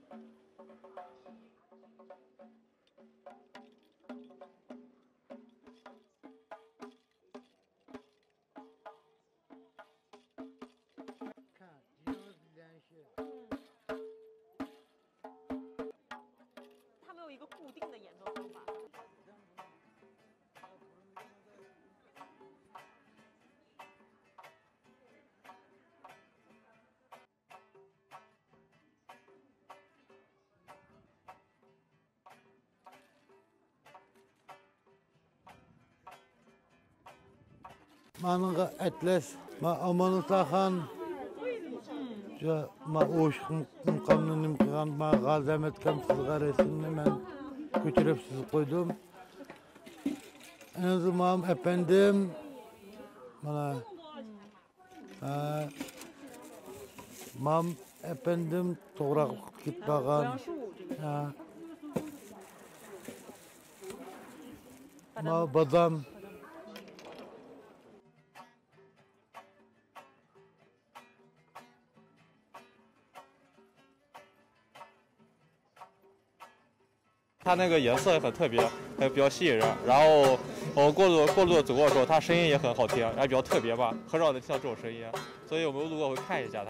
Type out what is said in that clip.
它没有一个固定的演奏方法。 Manıqa Atlas, ma amanı taxan, ma oşqum qamnıным qıgan, ma gazamet kam sizga resimni men götürüp siz koydum. En azından efendim, mana, mam efendim toğraq gitpagan, ma badam. 它那个颜色也很特别，还比较吸引人。然后我过路的走过的时候，它声音也很好听，还比较特别吧，很少能听到这种声音，所以我们路过会看一下它。